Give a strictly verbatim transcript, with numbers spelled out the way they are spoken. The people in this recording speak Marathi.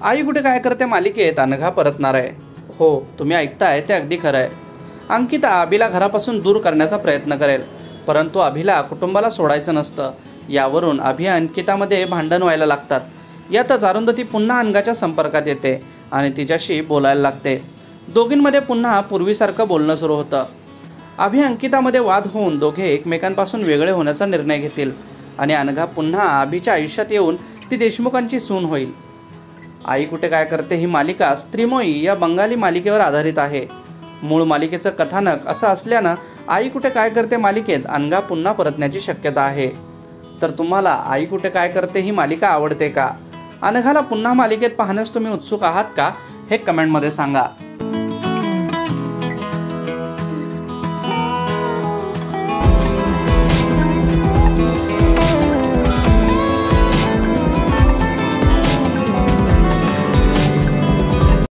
आई कुठे काय करते मालिकेत अनघा परतणार आहे. हो, तुम्ही ऐकताय ते अगदी खरं आहे. अंकिता अभिला घरापासून दूर करण्याचा प्रयत्न करेल, परंतु अभिला कुटुंबाला सोडायचं नसतं. यावरून अभि अंकितामध्ये भांडण व्हायला लागतात. यातच अरुंधती पुन्हा अनघाच्या संपर्कात येते आणि तिच्याशी बोलायला लागते. दोघींमध्ये पुन्हा पूर्वीसारखं बोलणं सुरू होतं. अभि अंकितामध्ये वाद होऊन दोघे एकमेकांपासून वेगळे होण्याचा निर्णय घेतील आणि अनघा पुन्हा अभिच्या आयुष्यात येऊन ती देशमुखांची सून होईल. आई कुठे काय करते ही मालिका स्त्रीमोही या बंगाली मालिकेवर आधारित आहे. मूळ मालिकेचं कथानक असं असल्यानं आई कुठे काय करते मालिकेत अनघा पुन्हा परतण्याची शक्यता आहे. तर तुम्हाला आई कुठे काय करते ही मालिका आवडते का? अनघाला पुन्हा मालिकेत पाहण्यास तुम्ही उत्सुक आहात का? हे कमेंटमध्ये सांगा.